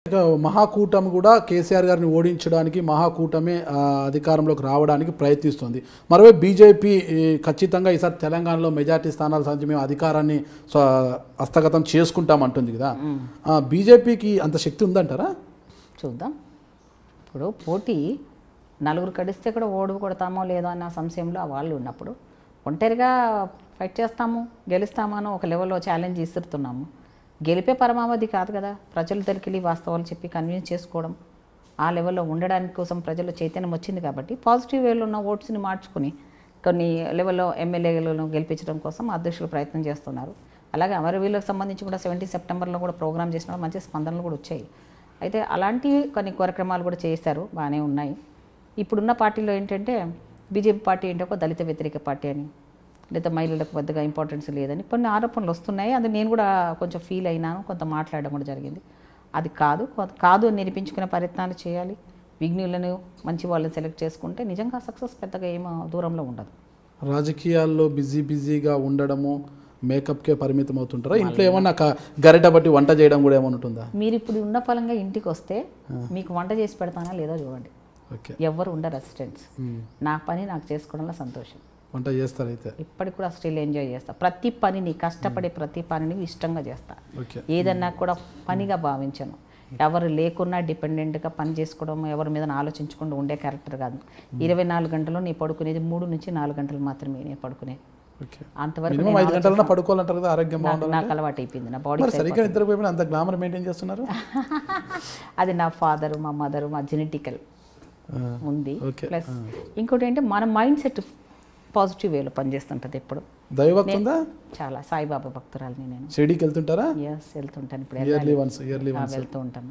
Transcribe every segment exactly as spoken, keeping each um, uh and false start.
మహాకూటమి కూడా కేసీఆర్ గారిని ఓడించడానికి మహాకూటమి అధికారంలోకి రావడానికి ప్రయత్నిస్తుంది. మరోవైపు బీజేపీ ఖచ్చితంగా ఈసారి తెలంగాణలో మెజార్టీ స్థానాల సంచి మేము అధికారాన్ని హస్తగతం చేసుకుంటామంటుంది కదా. బీజేపీకి అంత శక్తి ఉందంటారా? చూద్దాం. ఇప్పుడు పోటీ నలుగురు కడిస్తే కూడా ఓడి కొడతామో లేదో అన్న సంశయంలో వాళ్ళు ఉన్నప్పుడు ఒంటరిగా ఫైట్ చేస్తాము గెలుస్తామని ఒక లెవెల్లో ఛాలెంజ్ ఇస్తున్నాము. గెలిపే పరమావధి కాదు కదా. ప్రజలు తెలికి వాస్తవాలు చెప్పి కన్విన్స్ చేసుకోవడం, ఆ లెవెల్లో ఉండడానికి కోసం ప్రజలు చైతన్యం వచ్చింది కాబట్టి పాజిటివ్ వేలో ఉన్న ఓట్స్ని మార్చుకుని కొన్ని లెవెల్లో ఎమ్మెల్యేలను గెలిపించడం కోసం అధ్యక్షులు ప్రయత్నం చేస్తున్నారు. అలాగే అమరవీరులకు సంబంధించి కూడా సెవెంటీ సెప్టెంబర్లో కూడా ప్రోగ్రామ్ చేసిన మంచి స్పందనలు కూడా వచ్చాయి. అయితే అలాంటివి కొన్ని కార్యక్రమాలు కూడా చేశారు, బాగానే ఉన్నాయి. ఇప్పుడున్న పార్టీలో ఏంటంటే బీజేపీ పార్టీ ఏంటో ఒక దళిత వ్యతిరేక పార్టీ అని, లేదా మహిళలకు పెద్దగా ఇంపార్టెన్స్ లేదని కొన్ని ఆరోపణలు వస్తున్నాయి. అది నేను కూడా కొంచెం ఫీల్ అయినాను, కొంత మాట్లాడడం కూడా జరిగింది. అది కాదు కాదు అని నిరూపించుకునే ప్రయత్నాలు చేయాలి. విఘ్నులను మంచి వాళ్ళని సెలెక్ట్ చేసుకుంటే నిజంగా సక్సెస్ పెద్దగా ఏమో దూరంలో ఉండదు. రాజకీయాల్లో బిజీ బిజీగా ఉండడము, మేకప్కే పరిమితం అవుతుంటారా? ఇంట్లో ఏమన్నా గరిట బట్టి వంట చేయడం కూడా ఏమైనా ఉంటుందా? మీరు ఇప్పుడు ఉన్న ఫలంగా ఇంటికి వస్తే మీకు వంట చేసి పెడతానా లేదో చూడండి. ఎవరు ఉండరు అసిస్టెంట్స్. నా పని నాకు చేసుకోవడంలో సంతోషం. వంట చేస్తారు అయితే? ఇప్పటికి కూడా స్టిల్ ఎంజాయ్ చేస్తా. ప్రతి పనిని కష్టపడే ప్రతి పనిని ఇష్టంగా చేస్తా. ఏదన్నా కూడా పనిగా భావించను. ఎవరు లేకున్నా డిపెండెంట్గా పని చేసుకోవడం, ఎవరి మీద ఆలోచించకుండా ఉండే క్యారెక్టర్ కాదు. ఇరవై నాలుగు గంటలు నీ పడుకునేది మూడు నుంచి నాలుగు గంటలు మాత్రమే నేను పడుకునేది. అంతవరకు పడుకోవాలంటారు కదా, ఆరోగ్యం నాకు అలవాటు అయిపోయింది. నా బాడీ అంత గ్లామర్ మెయింటైన్ చేస్తున్నారు. అది నా ఫాదరు, మా మదరు, మా జెనెటికల్ ఉంది. ప్లస్ ఇంకోటి ఏంటంటే మన మైండ్ సెట్ పాజిటివ్ వేలో పనిచేస్తుంటుంది. ఎప్పుడు దైవభక్తి ఉందా? చాలా. సాయిబాబా భక్తురాలని నేను. షిరిడీకి వెళ్తుంటారా? ఎస్, వెళ్తుంటాను. ఇప్పుడు వెళ్తూ ఉంటాను.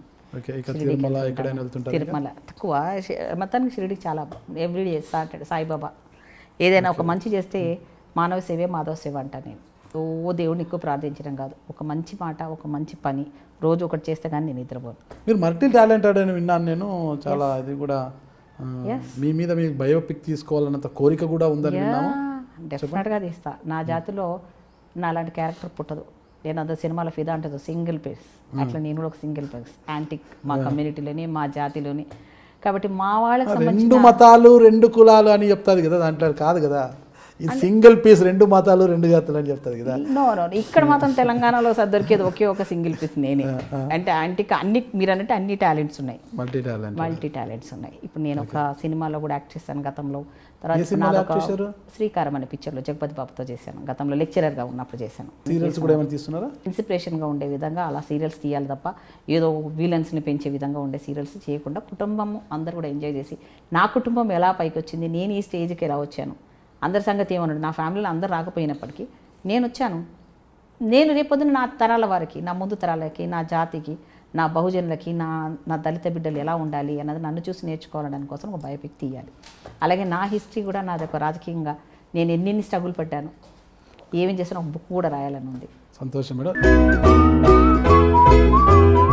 తిరుమల తక్కువ, మొత్తానికి షిరిడీకి చాలా. ఎవ్రీడే సాటర్డే సాయిబాబా ఏదైనా ఒక మంచి చేస్తే మానవ సేవే మాధవ సేవ అంట. నేను ఓ దేవుడిని ఎక్కువ ప్రార్థించడం కాదు, ఒక మంచి మాట, ఒక మంచి పని రోజు ఒకటి చేస్తే కానీ నేను నిద్రపోను. మీరు మల్టీ టాలెంటెడ్ అని విన్నాను నేను. చాలా అది కూడా మీ మీద మీకు బయోపిక్ తీసుకోవాలన్నంత కోరిక కూడా ఉందని విన్నాము. డెఫినెట్గా తీస్తా. నా జాతిలో నా అలాంటి క్యారెక్టర్ పుట్టదు. నేను అంత సినిమాలో ఫిదా అంటుంది సింగిల్ పీస్, అట్లా నేను కూడా ఒక సింగిల్ పీస్ యాంటిక్ మా కమ్యూనిటీలోని మా జాతిలోని. కాబట్టి మా వాళ్ళకి రెండు మతాలు రెండు కులాలు అని చెప్తాది కదా, దాంట్లో కాదు కదా. ఈ సింగిల్ పీస్ రెండు మతాలు రెండు జాతులు అని చెప్తారు కదా. నో నో ఇక్కడ మాత్రం తెలంగాణలో దొరికేది ఒకే ఒక సింగిల్ పీస్ నేనే. అంటే యాంటిక్ అన్ని మీరు అన్నట్టు అన్ని టాలెంట్స్ ఉన్నాయి, మల్టీ టాలెంట్ మల్టీ టాలెంట్స్ ఉన్నాయి. ఇప్పుడు నేను ఒక సినిమాలో కూడా యాక్ట్ చేశాను గతంలో. తర్వాత శ్రీకారం అనే పిక్చర్లో జగపతి బాబుతో చేశాను. గతంలో లెక్చరర్గా ఉన్నప్పుడు చేశాను. సీరియల్స్ కూడా ఏమైనా తీస్తున్నారా? ఇన్స్పిరేషన్గా ఉండే విధంగా అలా సీరియల్స్ తీయాలి తప్ప ఏదో విలన్స్ని పెంచే విధంగా ఉండే సీరియల్స్ చేయకుండా కుటుంబం అందరూ కూడా ఎంజాయ్ చేసి, నా కుటుంబం ఎలా పైకి వచ్చింది, నేను ఈ స్టేజ్కి ఎలా వచ్చాను, అందరి సంగతి ఏమన్నాడు, నా ఫ్యామిలీలో అందరూ రాకపోయినప్పటికీ నేను వచ్చాను. నేను రేపొద్దున నా తరాల వారికి, నా ముందు తరాలకి, నా జాతికి, నా బహుజనులకి, నా నా దళిత బిడ్డలు ఎలా ఉండాలి అన్నది నన్ను చూసి నేర్చుకోవాలని కోసం ఒక బయోపిక్ తీయాలి. అలాగే నా హిస్టరీ కూడా నాది ఒక రాజకీయంగా నేను ఎన్నెన్ని స్ట్రగుల్ పెట్టాను, ఏమేం చేశాను ఒక బుక్ కూడా రాయాలని ఉంది. సంతోషం మేడం.